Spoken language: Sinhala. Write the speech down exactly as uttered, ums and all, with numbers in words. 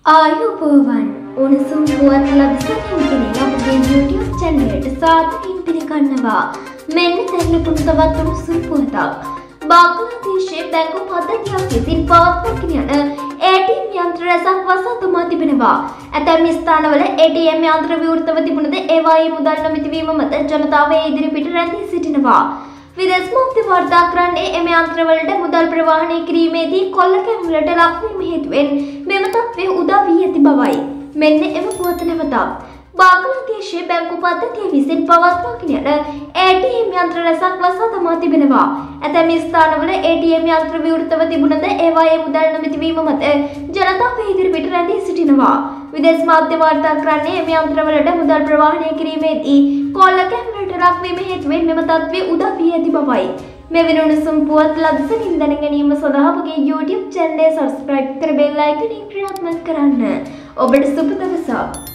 ආයුබෝවන් උණුසුම් පුවත් ලබසකින් කෙනෙක් අපගේ YouTube channel එකට සාදරයෙන් පිළිගන්නවා. මෙන්න දැන් ලැබුණු තවත් උණුසුම් පුවතක්. බංග්ලාදේශයේ බැංකු පද්ධතියක් විසින් පවත්වාගෙන යන A T M යන්ත්‍ර රැසක් වසා දමා තිබෙනවා. ඇතැම් ස්ථානවල A T M යන්ත්‍ර විවෘතව තිබුණද ඒවායේ මුදල් නොමිති වීම මත ජනතාව ඒ ඉදිරිපිට රැඳී සිටිනවා. විදේශ මාධ්‍ය වාර්තා කරන්නේ එම යන්ත්‍රවලට මුදල් ප්‍රවාහනය කිරීමේදී කොල්ල කැමුලට ලක්වීම හේතුවෙන් මෙම තත්ත්වය උදා වී ඇති බවයි. මෙන්න එම පුවත නැවතත්. බංග්ලාදේශයේ බැංකු පද්ධතිය විසින් පවත්වාගෙන යන A T M යන්ත්‍ර රැසක් වසා දමා තිබෙනවා. ඇතැම් ස්ථානවල A T M යන්ත්‍ර විවෘතව තිබුණද ඒවායේ මුදල් නොමිති වීම මත ජනතාව ඉදිරිපිට රැඳී සිටිනවා. විදේශ මාධ්‍ය වාර්තා කරන්නේ එම යන්ත්‍රවලට මුදල් ප්‍රවාහනය කිරීමේදී කොල්ල කැමුලට ලක්වීම හේතුවෙන් මෙම තත්ත්වය උදා වී ඇති බවයි. මෙවැනි උණුසුම් පුවත් ලබසකින් දැන ගැනීම සඳහා අපගේ YouTube channel එක subscribe කර bell icon එක ක්‍රියාත්මක කරන්න. ඔබට සුබ දවසක්.